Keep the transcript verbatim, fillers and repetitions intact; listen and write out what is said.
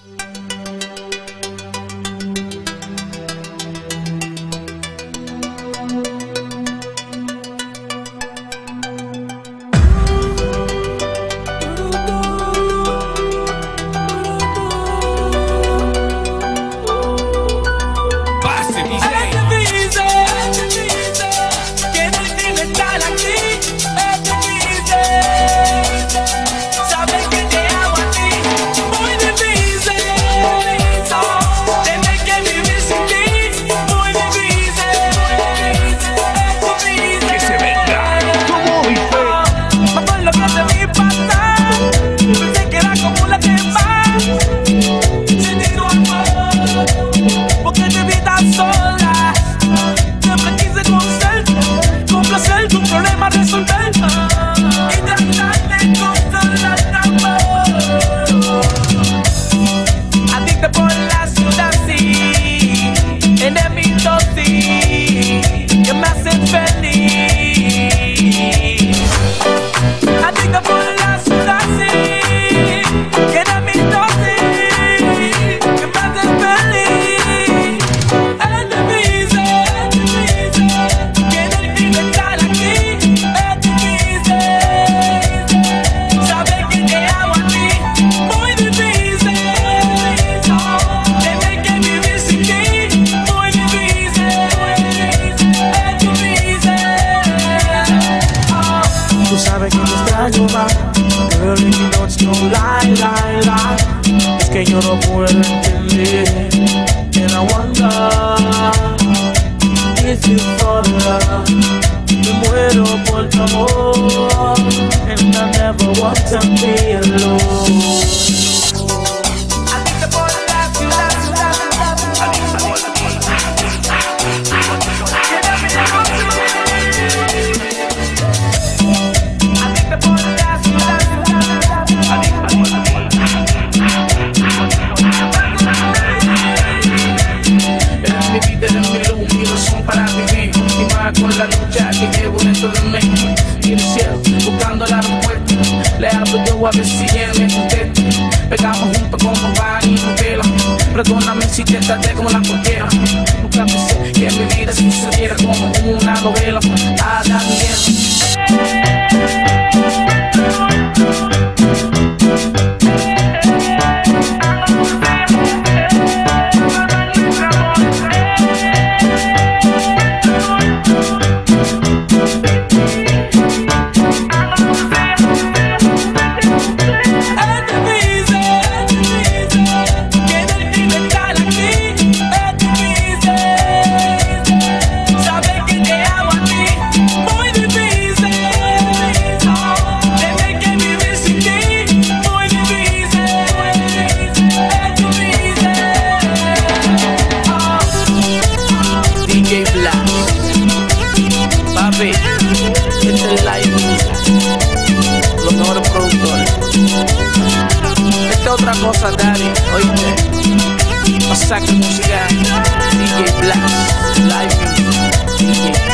Girl, if you don't know, lie, lie, lie. Es que yo no puedo entender. And I wonder if you fall in love. Me muero por tu amor. And I never want to be alone. Con la lucha que llevo dentro de mí y el cielo buscando la respuesta. Le hablo yo a ver si él me contesta. Pegamos juntos como pan y Nutella. Perdóname si te traté como la cualquiera. Nunca pensé que mi vida sucediera como una novela. Ah, da miedo. Este es Live Music, los mejores productores. Esta es otra cosa, daddy, oíste. Masacre musical, D J Black, Live Music, D J